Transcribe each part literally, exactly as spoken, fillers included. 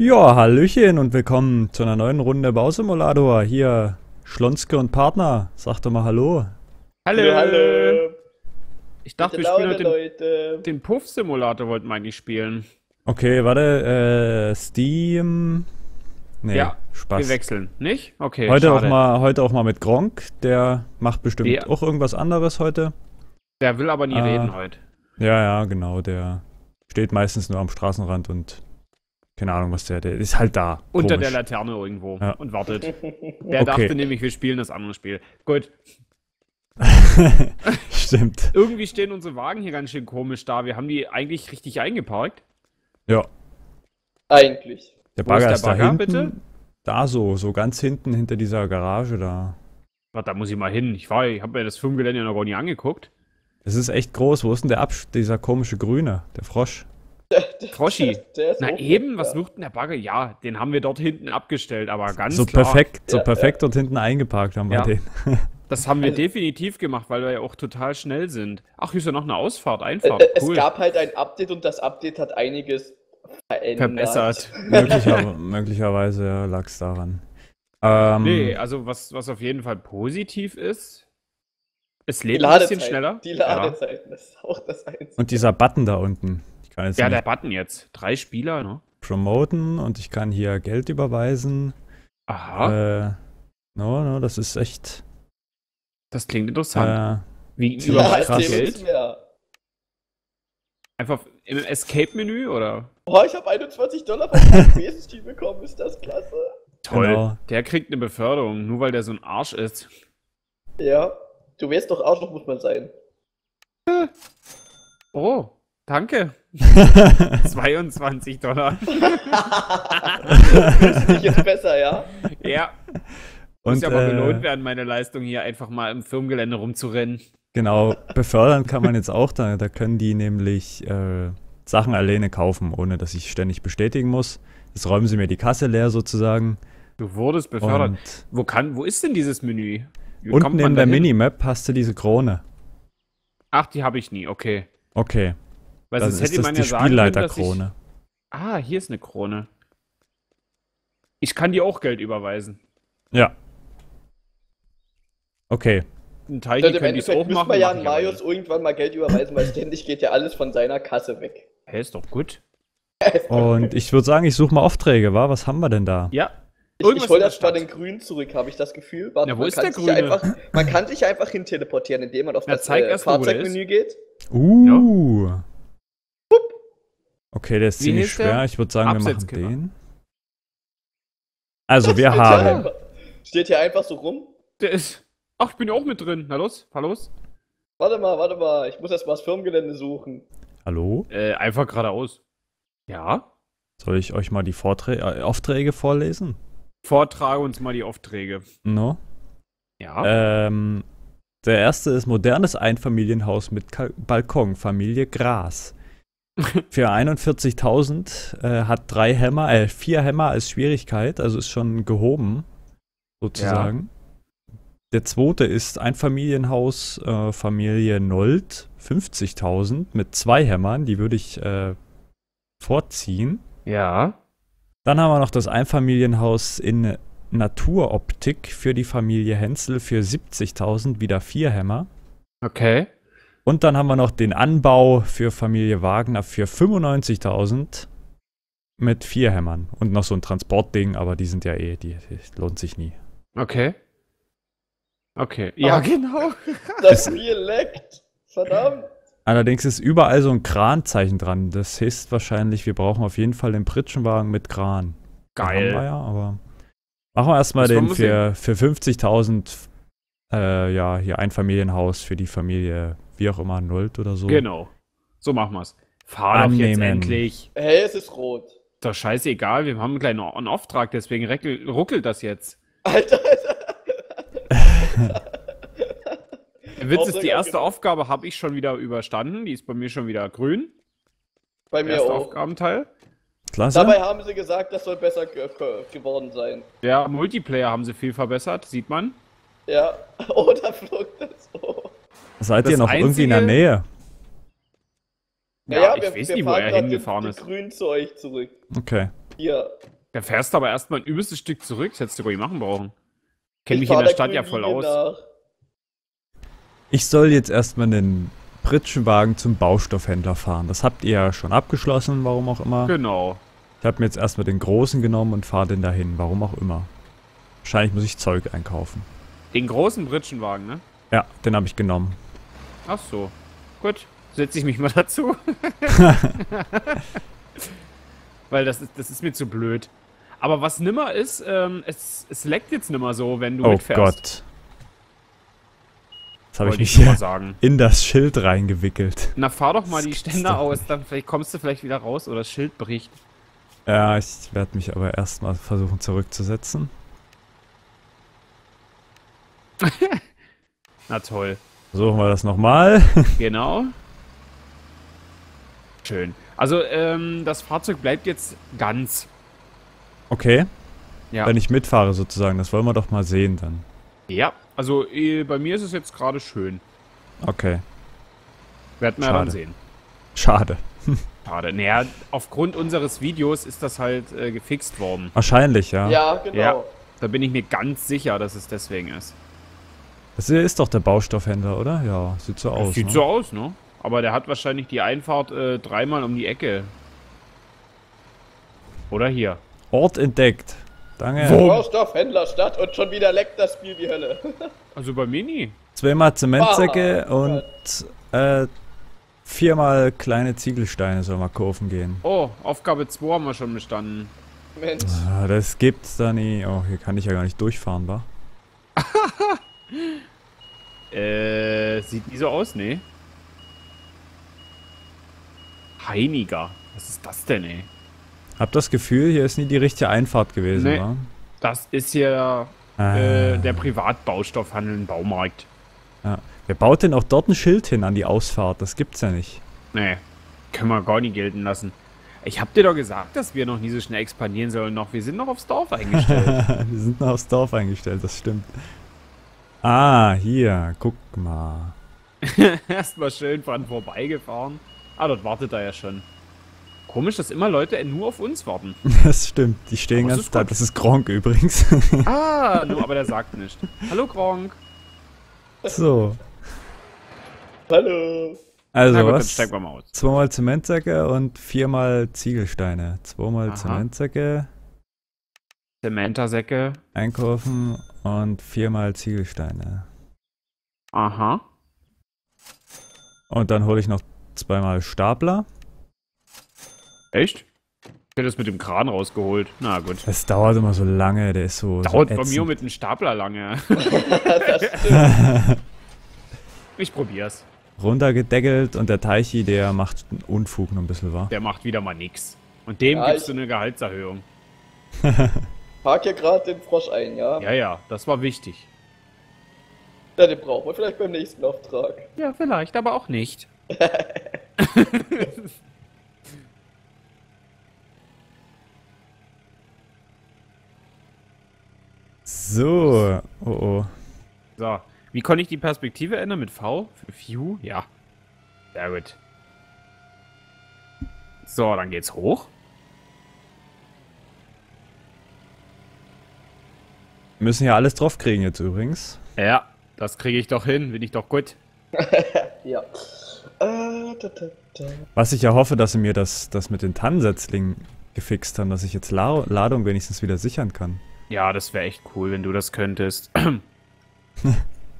Ja, Hallöchen und willkommen zu einer neuen Runde Bausimulator. Hier Schlonske und Partner. Sag doch mal Hallo. Hallo! Hallo, hallo. Ich dachte, Gute wir spielen Laune, heute den, Leute. den Puff-Simulator, wollten wir eigentlich spielen. Okay, warte, äh, Steam. Nee, Ja, Spaß. Wir wechseln, nicht? Okay, Heute auch, schade. mal, heute auch mal mit Gronk. Der macht bestimmt Der- auch irgendwas anderes heute. Der will aber nie Ah. reden heute. Ja, ja, genau. Der steht meistens nur am Straßenrand und keine Ahnung, was der. Der ist halt da. Unter Komisch. der Laterne irgendwo Ja. und wartet. Der Okay. dachte nämlich, wir spielen das andere Spiel. Gut. Stimmt. Irgendwie stehen unsere Wagen hier ganz schön komisch da. Wir haben die eigentlich richtig eingeparkt. Ja. Eigentlich. Der Wo ist Bagger der ist da Bagger, hinten. bitte? Da so, so ganz hinten hinter dieser Garage da. Warte, da muss ich mal hin. Ich war, ich habe mir das Firmengelände noch gar nicht angeguckt. Es ist echt groß. Wo ist denn der Absch dieser komische Grüne? Der Frosch. Froschi. Der ist Na hoch, eben, was ja. sucht denn der Bagger? Ja, den haben wir dort hinten abgestellt, aber ganz so klar. perfekt, so Ja, perfekt dort hinten eingeparkt haben wir Ja. den. Das haben wir Also- definitiv gemacht, weil wir ja auch total schnell sind. Ach, hier ist ja noch eine Ausfahrt, Äh, Einfahrt. äh, Es Cool. gab halt ein Update und das Update hat einiges verändert. Verbessert. Möglicher, möglicherweise lag es daran. Ähm, Nee, also was, was auf jeden Fall positiv ist, es Die lebt ein bisschen Ladezeit. schneller. Die Ladezeiten, das ist auch das Einzige. Und dieser Button da unten. Ich kann jetzt Ja, ja, der nicht Button jetzt. Drei Spieler, ne? promoten und ich kann hier Geld überweisen. Aha, Äh, no, no, das ist echt. das klingt interessant. Äh, Wie ziemlich überweist krass. du erzähl uns Geld? mehr. Einfach im Escape-Menü oder? Oh, ich habe einundzwanzig Dollar von P S T bekommen, ist das klasse. Toll. Genau. Der kriegt eine Beförderung, nur weil der so ein Arsch ist. Ja, du wärst doch Arschloch, muss man sein. Oh, danke. zweiundzwanzig Dollar. Fühlst du dich jetzt besser, ja? Ja. Muss Und, ja aber äh, belohnt werden, meine Leistung hier einfach mal im Firmengelände rumzurennen. Genau, befördern kann man jetzt auch. Da, da können die nämlich äh, Sachen alleine kaufen, ohne dass ich ständig bestätigen muss. Jetzt räumen sie mir die Kasse leer sozusagen. Du wurdest befördert. Und Wo kann, wo ist denn dieses Menü? Wie unten kommt man in der da hin? Minimap hast du diese Krone. Ach, die habe ich nie, okay. Okay, Weil dann sonst ist hätte das man die ja sagen können, dass ich... Spielleiterkrone. Ah, hier ist eine Krone. Ich kann dir auch Geld überweisen. Ja. Okay. Ein Teil Und hier im können die es auch Endeffekt müssen machen. wir ja mach an ich aber Marius nicht. irgendwann mal Geld überweisen, weil ständig geht ja alles von seiner Kasse weg. Hä, ist doch gut. Und ich würde sagen, ich suche mal Aufträge, wa? Was haben wir denn da? Ja. Ich, Irgendwas ich hol in der das mal Stadt. den Grün zurück, habe ich das Gefühl. Warte, Na, wo man ist kann der sich Grüne? Einfach, man kann sich einfach hin teleportieren, indem man auf Na, das zeig äh, erst mal, wo der Fahrzeugmenü geht. Uh. Okay, der ist Wie ziemlich hieß der? schwer. Ich würde sagen, wir machen Absetzkiller. den. Also, wir Steht hier haben. einfach- Steht hier einfach so rum. Der ist... Ach, ich bin ja auch mit drin. Na los, fahr los. Warte mal, warte mal, ich muss erst mal das Firmengelände suchen. Hallo? Äh, einfach geradeaus. Ja? Soll ich euch mal die Vorträ äh, Aufträge vorlesen? Vortrage uns mal die Aufträge. No? Ja. Ähm, der erste ist modernes Einfamilienhaus mit Ka Balkon, Familie Gras. Für einundvierzigtausend äh, hat drei Hämmer, äh, vier Hämmer als Schwierigkeit, also ist schon gehoben, sozusagen. Der zweite ist Einfamilienhaus, äh, Familie Nold, fünfzigtausend mit zwei Hämmern, die würde ich äh, vorziehen. Ja. Dann haben wir noch das Einfamilienhaus in Naturoptik für die Familie Hensel für siebzigtausend, wieder vier Hämmer. Okay. Und dann haben wir noch den Anbau für Familie Wagner für fünfundneunzigtausend mit vier Hämmern. Und noch so ein Transportding, aber die sind ja eh, die, die lohnt sich nie. Okay. Okay. Ja, Ah. genau. Das Spiel leckt. Verdammt. Allerdings ist überall so ein Kranzeichen dran. Das heißt wahrscheinlich, wir brauchen auf jeden Fall den Pritschenwagen mit Kran. Den haben wir Geil. ja, aber machen wir erstmal Das wollen den wir für, für fünfzigtausend, äh, ja, hier Einfamilienhaus für die Familie, wie auch immer, Nullt oder so. Genau. So machen wir's. Fahr doch jetzt Annehmen. endlich. Hey, es ist rot. Doch scheißegal, wir haben einen kleinen einen Auftrag, deswegen reckel- ruckelt das jetzt. Alter, Alter. Der Witz ist, Auftrag die erste abgegeben. Aufgabe habe ich schon wieder überstanden. Die ist bei mir schon wieder grün. Bei mir Erster auch. Aufgabenteil. Klasse. Dabei haben sie gesagt, das soll besser ge ge geworden sein. Ja, Multiplayer haben sie viel verbessert, sieht man. Ja. Oh, da flog das. Oh. Seid das ihr noch irgendwie in der einzige- Nähe? Ja, ich weiß nicht, wo er grad hingefahren die, ist. Die Grün zu euch zurück. Okay. Hier. Da fährst du aber erstmal ein übelstes Stück zurück. Das hättest du gar nicht machen brauchen. Kenn Ich mich fahr in der der Stadt ja grünen voll Linie aus. nach. Ich soll jetzt erstmal einen Pritschenwagen zum Baustoffhändler fahren. Das habt ihr ja schon abgeschlossen, warum auch immer. Genau. Ich habe mir jetzt erstmal den großen genommen und fahre den dahin, warum auch immer. Wahrscheinlich muss ich Zeug einkaufen. Den großen Pritschenwagen, ne? Ja, den habe ich genommen. Ach so. Gut. Setze ich mich mal dazu. Weil das ist, das ist mir zu blöd. Aber was nimmer ist, ähm, es, es leckt jetzt nimmer so, wenn du Oh mitfährst. Gott. Jetzt habe ich Wollte mich ich nur mal hier sagen. in das Schild reingewickelt. Na, fahr doch mal Das die gibt's Ständer doch aus, dann vielleicht kommst du vielleicht wieder raus oder das Schild bricht. Ja, ich werde mich aber erstmal versuchen zurückzusetzen. Na toll. Versuchen wir das nochmal. Genau. Schön. Also, ähm, das Fahrzeug bleibt jetzt ganz. Okay, Ja. wenn ich mitfahre sozusagen. Das wollen wir doch mal sehen dann. Ja. Also, eh, bei mir ist es jetzt gerade schön. Okay, Werden wir ja dann Schade. sehen. schade. Schade. Naja, aufgrund unseres Videos ist das halt äh, gefixt worden. Wahrscheinlich, ja. Ja, genau. Ja. Da bin ich mir ganz sicher, dass es deswegen ist. Das hier ist doch der Baustoffhändler, oder? Ja, sieht so aus. Sieht ne? so aus, ne? Aber der hat wahrscheinlich die Einfahrt äh, dreimal um die Ecke. Oder hier. Ort entdeckt. Danke. Wo? Baustoffhändlerstadt und schon wieder leckt das Spiel wie Hölle. Also bei mir nie. Zweimal Zementsäcke Ah, und äh, viermal kleine Ziegelsteine soll mal kaufen gehen. Oh, Aufgabe zwei haben wir schon bestanden. Mensch. Ah, das gibt's da nie. Oh, hier kann ich ja gar nicht durchfahren, wa? Äh, sieht nie so aus, ne? Heiniger. Was ist das denn, ey? Hab das Gefühl, hier ist nie die richtige Einfahrt gewesen, Nee. wa? Das ist hier Ah. äh, der Privatbaustoffhandel im Baumarkt. Ja. Wer baut denn auch dort ein Schild hin an die Ausfahrt? Das gibt's ja nicht. Nee, können wir gar nicht gelten lassen. Ich hab dir doch gesagt, dass wir noch nie so schnell expandieren sollen noch. Wir sind noch aufs Dorf eingestellt. Wir sind noch aufs Dorf eingestellt, das stimmt. Ah, hier, guck mal. Erstmal schön dran vorbeigefahren. Ah, dort wartet er ja schon. Komisch, dass immer Leute nur auf uns warten. Das stimmt, die stehen Aber es ganz ist da. gut. Das ist Gronk übrigens. Ah, nur, aber der sagt nicht. Hallo Gronk. So, Hallo. also Na gut, dann was? steigen wir mal aus. Zweimal Zementsäcke und viermal Ziegelsteine. Zweimal Aha. Zementsäcke Zementasäcke. einkaufen und viermal Ziegelsteine. Aha. Und dann hole ich noch zweimal Stapler. Echt? Ich hätte das mit dem Kran rausgeholt. Na gut. Das dauert immer so lange, der ist so. Dauert so bei mir ätzend. mit einem Stapler lange. Das stimmt. Ich probier's. Runtergedeckelt und der Teichi, der macht einen Unfug noch ein bisschen, wa? Der macht wieder mal nix. Und dem Ja, gibst ich- du eine Gehaltserhöhung. Park hier gerade den Frosch ein, ja? Ja, ja, das war wichtig. Ja, den brauchen wir vielleicht beim nächsten Auftrag. Ja, vielleicht, aber auch nicht. So, oh oh. So, wie konnte ich die Perspektive ändern? Mit V? Für View? Ja. Sehr gut. So, dann geht's hoch. Wir müssen ja alles drauf kriegen jetzt übrigens. Ja, das kriege ich doch hin. Bin ich doch gut. Ja. Äh, da, da, da. Was ich ja hoffe, dass sie mir das, das mit den Tannensetzlingen gefixt haben, dass ich jetzt La Ladung wenigstens wieder sichern kann. Ja, das wäre echt cool, wenn du das könntest. Also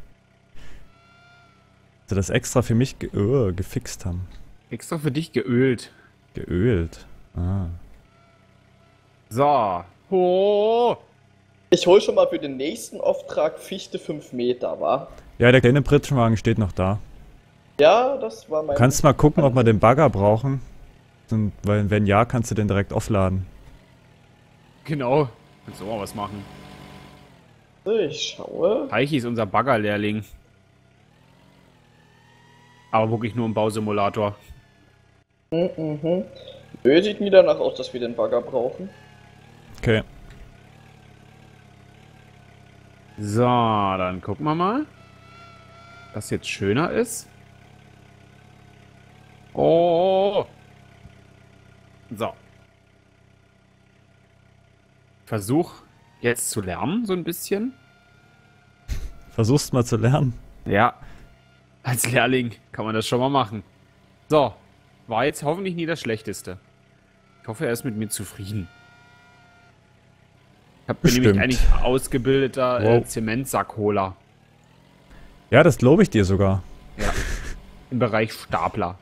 das extra für mich ge oh, gefixt haben. Extra für dich geölt. Geölt. Ah. So. Oh. Ich hol schon mal für den nächsten Auftrag Fichte fünf Meter, wa? Ja, der kleine Pritschenwagen steht noch da. Ja, das war mein... Du kannst mal gucken, ob wir den Bagger brauchen. Und, weil wenn ja, kannst du den direkt aufladen. Genau. Kannst du auch was machen. Ich schaue. Teichi ist unser Baggerlehrling. Aber wirklich nur im Bausimulator. Mhm, mhm. Nö, sieht nie danach aus, dass wir den Bagger brauchen. Okay. So, dann gucken wir mal. Was jetzt schöner ist. Oh. So. Versuch jetzt zu lernen, so ein bisschen. Versuch's mal zu lernen. Ja. Als Lehrling kann man das schon mal machen. So. War jetzt hoffentlich nie das Schlechteste. Ich hoffe, er ist mit mir zufrieden. Ich hab- bin nämlich Bestimmt. eigentlich ausgebildeter äh, Wow. Zementsackholer. Ja, das glaube ich dir sogar. Ja. Im Bereich Stapler.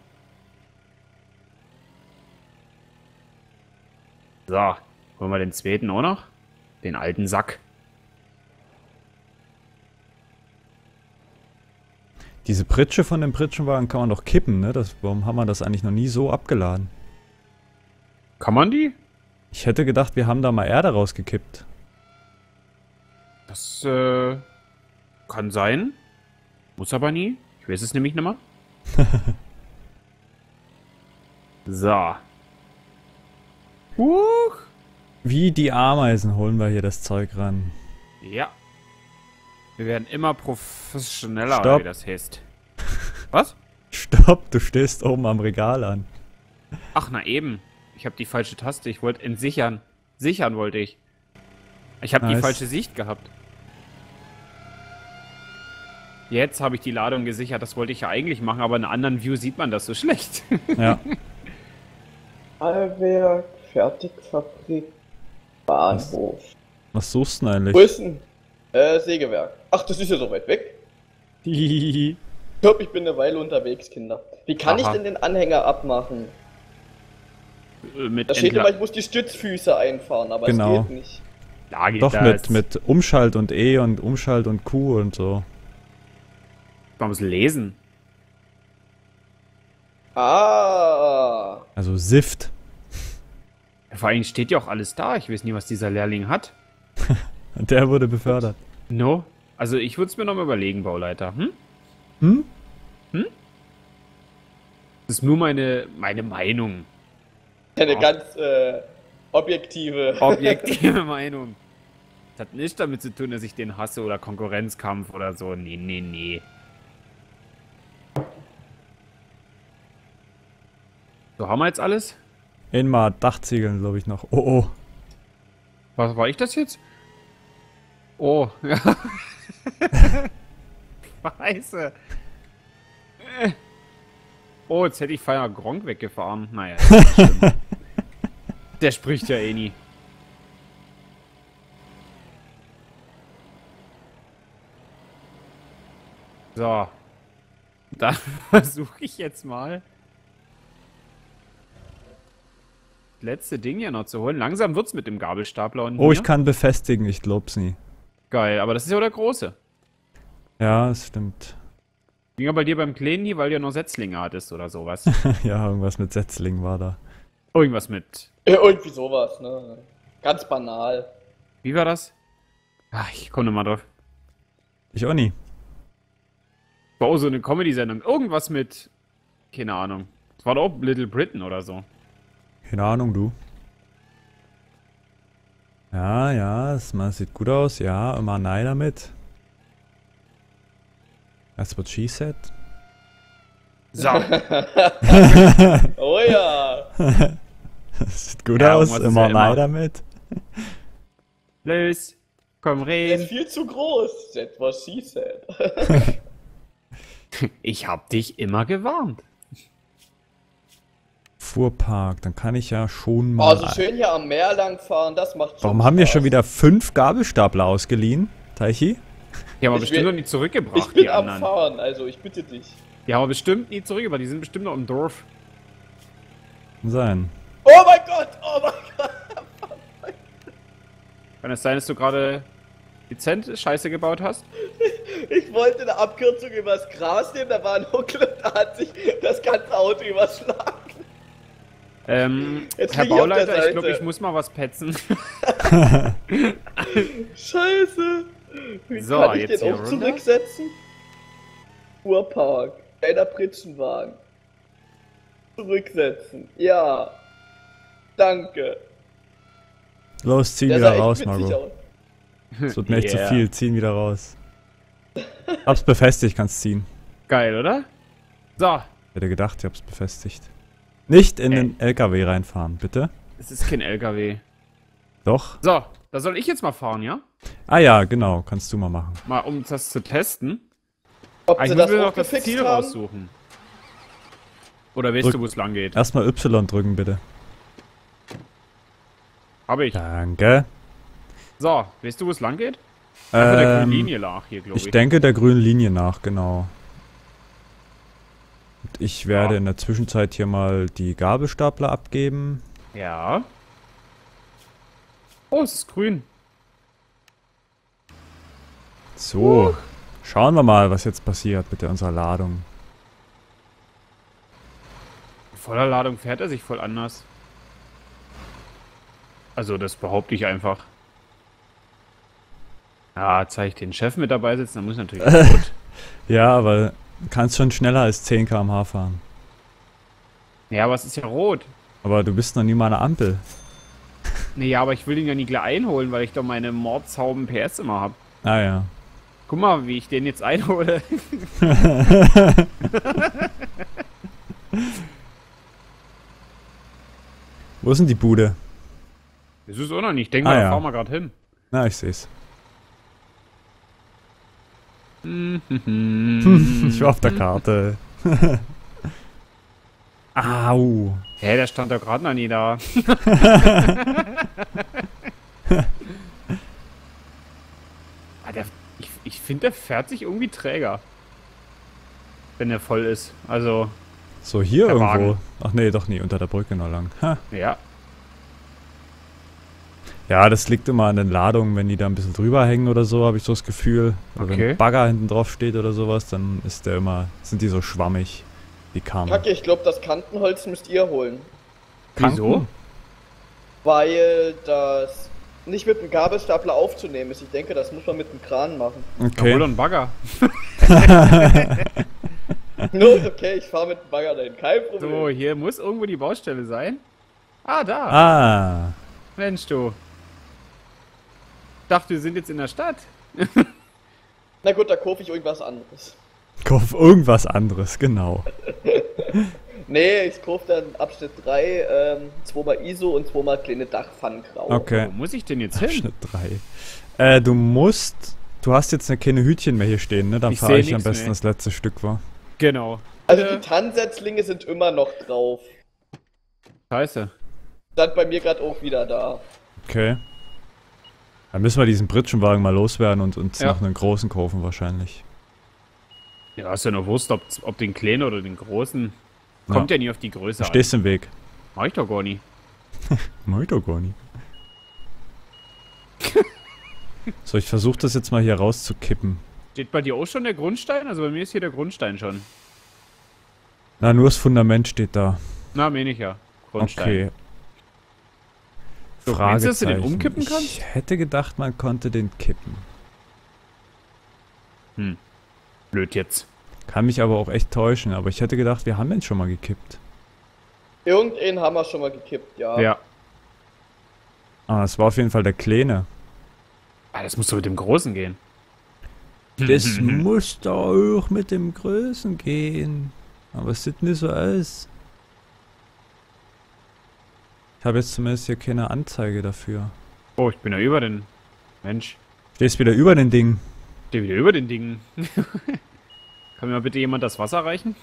So. Holen wir den zweiten auch noch. Den alten Sack. Diese Pritsche von dem Pritschenwagen kann man doch kippen, ne? Das, warum haben wir das eigentlich noch nie so abgeladen? Kann man die? Ich hätte gedacht, wir haben da mal Erde rausgekippt. Das, äh, kann sein. Muss aber nie. Ich weiß es nämlich nicht mehr. So. Huch. Wie die Ameisen holen wir hier das Zeug ran. Ja. Wir werden immer professioneller, Stopp. oder wie das heißt. Was? Stopp, du stehst oben am Regal an. Ach, na eben. Ich habe die falsche Taste. Ich wollte entsichern. Sichern wollte ich. Ich habe die Nice. falsche Sicht gehabt. Jetzt habe ich die Ladung gesichert. Das wollte ich ja eigentlich machen, aber in einer anderen View sieht man das so schlecht. Ja. Allwerk, Fertigfabrik, Bahnhof. Was suchst du denn Wo eigentlich? ist denn? Äh, Sägewerk. Ach, das ist ja so weit weg. Hihihi. Ich glaube, ich bin eine Weile unterwegs, Kinder. Wie kann Aha. ich denn den Anhänger abmachen? Äh, mit Da steht Entla- immer, ich muss die Stützfüße einfahren, aber Genau. es geht nicht. Da geht Doch, das. mit, mit Umschalt und E und Umschalt und Q und so. Man muss lesen. Ah. Also Sift. Vor allem steht ja auch alles da. Ich weiß nie, was dieser Lehrling hat. Und der wurde befördert. No? Also ich würde es mir noch mal überlegen, Bauleiter. Hm? Hm? Das ist nur meine, meine Meinung. Eine Ah. ganz äh, objektive. Objektive Meinung. Das hat nichts damit zu tun, dass ich den hasse oder Konkurrenzkampf oder so. Nee, nee, nee. So, haben wir jetzt alles? Einmal Dachziegeln, glaube ich, noch. Oh, oh. Was war ich das jetzt? Oh, ja. Scheiße. Äh. Oh, jetzt hätte ich Feier Gronk weggefahren. Naja, ist nicht schlimm. Der spricht ja eh nie. So. Dann versuche ich jetzt mal das letzte Ding hier noch zu holen. Langsam wird's mit dem Gabelstapler und Oh, ich kann befestigen, ich glaub's nie. Geil, aber das ist ja auch der große. Ja, das stimmt. Ging ja bei dir beim Kleinen nie, weil du ja noch Setzlinge hattest oder sowas. Ja, irgendwas mit Setzling war da. Irgendwas mit. Ja, irgendwie sowas, ne? Ganz banal. Wie war das? Ach, ich komme mal drauf. Ich auch nie. War auch so eine Comedy-Sendung. Irgendwas mit. Keine Ahnung. Das war doch auch Little Britain oder so. Keine Ahnung, du. Ja, ja, das mal sieht gut aus. Ja, immer nein damit. That's what she said. So. Oh ja. Das sieht gut Ja, aus. irgendwas ist Immer ja nein immer. damit. Los. Komm Der ist rein. viel zu groß. That's what she said. Ich hab dich immer gewarnt. Fuhrpark, dann kann ich ja schon mal. Oh, so schön hier am Meer lang fahren, das macht schon Warum haben wir Spaß. schon wieder fünf Gabelstapler ausgeliehen, Taichi? Die haben wir Ich bestimmt will- noch nie zurückgebracht, Ich bin die am anderen. Fahren, also ich bitte dich. Die haben wir bestimmt nie zurückgebracht. Die sind bestimmt noch im Dorf. Kann sein. Oh mein Gott, oh mein Gott. Kann es sein, dass du gerade dezent Scheiße gebaut hast? Ich wollte eine Abkürzung übers Gras nehmen, da war ein Huckel und da hat sich das ganze Auto überschlagen. Ähm, Jetzt Herr lieg ich auf der Bauleiter, ich Seite. glaube, ich muss mal was petzen. Scheiße. Wie So, kann ich jetzt den hier auch runter. zurücksetzen? Fuhrpark. Kleiner Pritschenwagen. Zurücksetzen. Ja. Danke. Los, zieh Der wieder sah echt raus, witzig Margot. aus. Das wird mir echt Yeah. zu viel. Zieh ihn wieder raus. Hab's befestigt, kannst ziehen. Geil, oder? So, Ich hätte gedacht, ich hab's befestigt. Nicht in Ey. den L K W reinfahren, bitte. es ist kein L K W. Doch. So, Da soll ich jetzt mal fahren, ja? Ah ja, genau, kannst du mal machen. Mal, um das zu testen. Ob Ah, ich sie muss das mir auch noch das gefixt Ziel haben? raussuchen. Oder weißt Drück- du, wo es lang geht? Erstmal Y drücken, bitte. Habe ich. Danke. So, weißt du, wo es lang geht? Einfach der grünen Ähm, Linie nach hier, glaube ich. ich denke der grünen Linie nach, genau. Und ich werde Ja. in der Zwischenzeit hier mal die Gabelstapler abgeben. Ja. Oh, es ist grün. So, schauen wir mal, was jetzt passiert mit der, unserer Ladung. Voller Ladung fährt er sich voll anders. Also, das behaupte ich einfach. Ja, zeige ich den Chef mit dabei sitzen, dann muss ich natürlich rot. Ja, aber du kannst schon schneller als zehn Kilometer pro Stunde fahren. Ja, aber es ist ja rot. Aber du bist noch nie mal an der Ampel. Nee, ja, aber ich will ihn ja nie gleich einholen, weil ich doch meine Mordshauben P S immer habe. Ah ja. Guck mal, wie ich den jetzt einhole. Wo ist denn die Bude? Das ist auch noch nicht. Ich denke Ah, mal, da ja. fahren wir gerade hin. Na, ich seh's. ich Ich war auf der Karte. Au. Hä, der stand doch gerade noch nie da. ah, der, ich ich finde, der fährt sich irgendwie träger. Wenn er voll ist. Also, So, hier Der irgendwo. Wagen. Ach nee, doch nie. Unter der Brücke noch lang. Ha. ja. Ja, das liegt immer an den Ladungen, wenn die da ein bisschen drüber hängen oder so, habe ich so das Gefühl. Oder wenn Okay. ein Bagger hinten drauf steht oder sowas, dann ist der immer, sind die so schwammig, die Karren. Kacke, ich glaube, das Kantenholz müsst ihr holen. Wieso? Weil das nicht mit dem Gabelstapler aufzunehmen ist. Ich denke, das muss man mit dem Kran machen. Ja, hol Okay. doch einen Bagger. Nur, okay, ich fahre mit dem Bagger dahin. Kein Problem. So, hier muss irgendwo die Baustelle sein. Ah, da. Ah. Mensch, du. Ich dachte, wir sind jetzt in der Stadt. Na gut, da kaufe ich irgendwas anderes. Kauf irgendwas anderes, genau. Nee, ich kaufe dann Abschnitt drei, ähm, zweimal I S O und zweimal kleine Dachpfannengrau. Okay. Wo muss ich denn jetzt hin? Abschnitt drei. Äh, du musst. Du hast jetzt keine Hütchen mehr hier stehen, ne? Dann Ich fahre seh ich am nix besten mehr. das letzte Stück war. Genau. Also Äh. die Tannensetzlinge sind immer noch drauf. Scheiße. Stand bei mir gerade auch wieder da. Okay. Dann müssen wir diesen Britschenwagen mal loswerden und uns Ja. noch einen großen kaufen wahrscheinlich. Ja, ist ja nur Wurst, ob, ob den kleinen oder den großen. Kommt ja, nie auf die Größe Du an. stehst im Weg. Mach ich doch gar nie. Moito gar nicht. So, ich versuche das jetzt mal hier rauszukippen. Steht bei dir auch schon der Grundstein? Also bei mir ist hier der Grundstein schon. Na, nur das Fundament steht da. Na, mir nicht, ja. Grundstein. Okay. So, meinst du, dass du den Fragezeichen. umkippen kannst? Ich hätte gedacht, man konnte den kippen. Hm. Blöd jetzt. Kann mich aber auch echt täuschen, aber ich hätte gedacht, wir haben den schon mal gekippt. Irgendeinen haben wir schon mal gekippt, ja. Ja. Ah, es war auf jeden Fall der Kleine. Ah, das muss doch mit dem Großen gehen. Das muss doch auch mit dem Größen gehen. Aber es sieht nicht so aus. Ich habe jetzt zumindest hier keine Anzeige dafür. Oh, ich bin ja über den... Mensch. Stehst wieder über den Ding. Stehe wieder über den Dingen. Kann mir mal bitte jemand das Wasser reichen?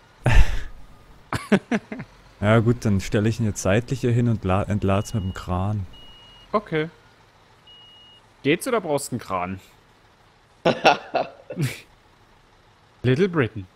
Ja gut, dann stelle ich ihn jetzt seitlich hier hin und entlade es mit dem Kran. Okay. Geht's oder brauchst du einen Kran? Little Britain.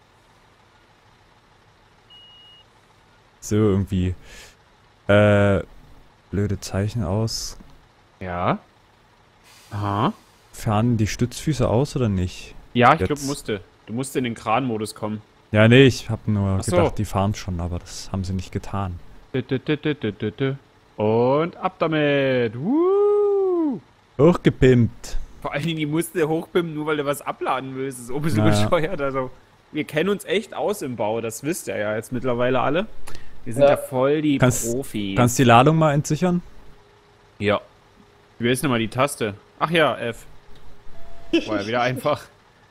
So irgendwie. Äh, blöde Zeichen aus. Ja. Aha. Fernen die Stützfüße aus oder nicht? Ja, ich Jetzt. glaube, musste. Du musst in den Kran-Modus kommen. Ja, nee, ich habe nur Ach so. gedacht, die fahren schon, aber das haben sie nicht getan. Dü, dü, dü, dü, dü, dü, dü. Und ab damit. Woo! Hochgepimpt. Vor allen Dingen, die musste hochpimmen, nur weil du was abladen willst. Das ist ein bisschen Naja. bescheuert. Also, wir kennen uns echt aus im Bau. Das wisst ihr ja jetzt mittlerweile alle. Wir sind Ja. ja voll die Kannst- Profis. Kannst die Ladung mal entsichern? Ja. Wie ist denn mal die Taste? Ach ja, F. War ja wieder einfach.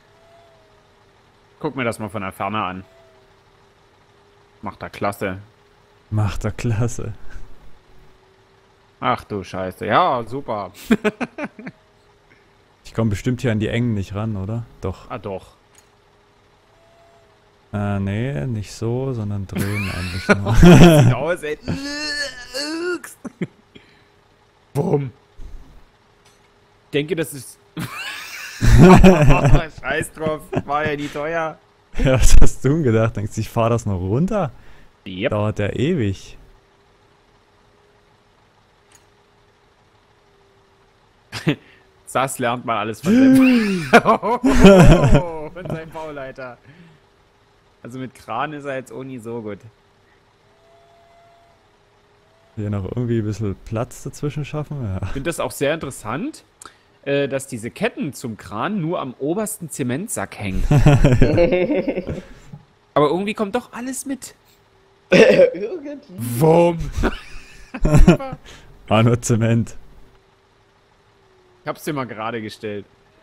Guck mir das mal von der Ferne an. Macht er klasse. Macht er klasse. Ach du Scheiße. Ja, super. Ich komme bestimmt hier an die Engen nicht ran, oder? Doch. Ah, doch. Äh, nee, nicht so, sondern drehen eigentlich nur. Sieht aus, ey. Bumm. Ich denke, das ist... Scheiß drauf. War ja nie teuer. Ja, was hast du denn gedacht? Denkst du, ich fahr das noch runter? Yep. Dauert ja ewig. Das lernt man alles von seinem, oh, von seinem Bauleiter. Also mit Kran ist er jetzt auch nie so gut. Hier noch irgendwie ein bisschen Platz dazwischen schaffen? Ja. Ich finde das auch sehr interessant, äh, dass diese Ketten zum Kran nur am obersten Zementsack hängen. Aber irgendwie kommt doch alles mit. Irgendwie. Wumm. War nur Zement. Ich hab's dir mal gerade gestellt.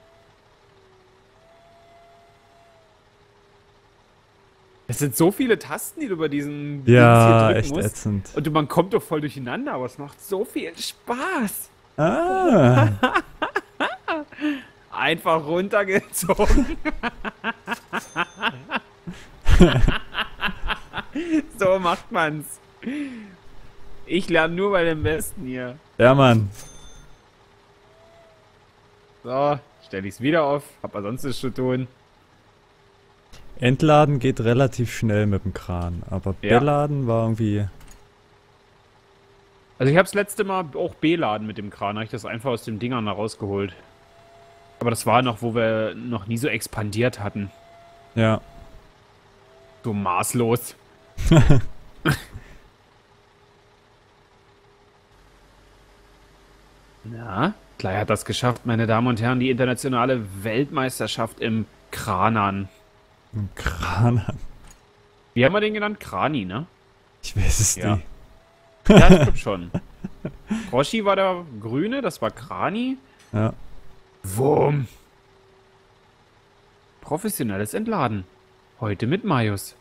Es sind so viele Tasten, die du über diesen Dings Ja, hier drücken echt musst. ätzend. Und man kommt doch voll durcheinander, aber es macht so viel Spaß. Ah, Einfach runtergezogen. So macht man's. Ich lerne nur bei dem Besten hier. ja, Mann. So, stelle ich's wieder auf. Hab was sonst zu tun. Entladen geht relativ schnell mit dem Kran, aber Ja. Beladen war irgendwie... Also ich habe das letzte Mal auch B-Laden mit dem Kran, habe ich das einfach aus dem Dingern da rausgeholt. Aber das war noch, wo wir noch nie so expandiert hatten. Ja. So maßlos. Na, Klei hat das geschafft, meine Damen und Herren, die internationale Weltmeisterschaft im Kranern. Mit dem Kran. Wie haben wir den genannt? Krani, ne? Ich weiß es Ja. nicht. Ja, ich glaub schon. Roshi war der Grüne, das war Krani. Ja. Wurm. Professionelles Entladen. Heute mit Majus.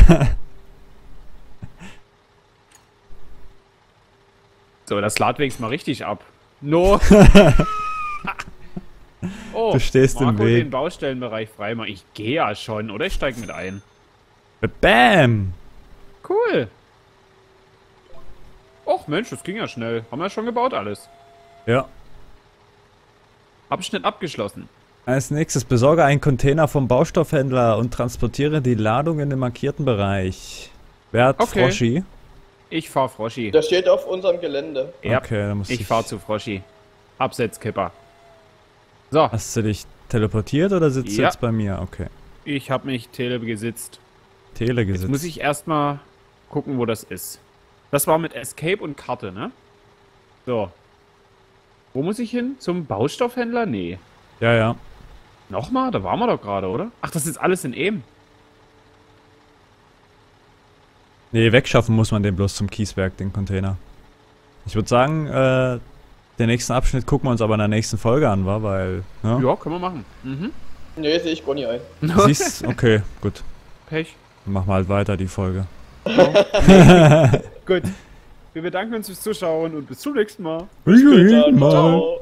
So, das lad wenigstens mal richtig ab. No. Oh, Du stehst im Marco Weg. den Baustellenbereich frei machen. Ich gehe ja schon, oder? Ich steig mit ein. Bam! Cool. Och Mensch, das ging ja schnell. Haben wir schon gebaut alles. Ja. Abschnitt abgeschlossen. Als nächstes besorge einen Container vom Baustoffhändler und transportiere die Ladung in den markierten Bereich. Wer hat Okay. Froschi? Ich fahr Froschi. Das steht auf unserem Gelände. Ja, Okay, dann muss ich ich- fahr zu Froschi. Absetzkipper. So, Hast du dich teleportiert oder sitzt du Ja. jetzt bei mir? Okay. ich hab mich tele gesitzt. Tele Jetzt gesetzt. muss ich erstmal gucken, wo das ist. Das war mit Escape und Karte, ne? So. Wo muss ich hin? Zum Baustoffhändler? Nee. Ja, ja. Nochmal? Da waren wir doch gerade, oder? Ach, das ist alles in Ehm. Nee, wegschaffen muss man den bloß zum Kieswerk, den Container. Ich würde sagen, äh, den nächsten Abschnitt gucken wir uns aber in der nächsten Folge an, wa? Weil, ne? Ja, können wir machen. Mhm. Nee, sehe ich gar nicht ein. Du siehst, okay, gut. Pech. Dann machen wir halt weiter die Folge. Gut. Wir bedanken uns fürs Zuschauen und bis zum nächsten Mal. Bis dann. Ciao.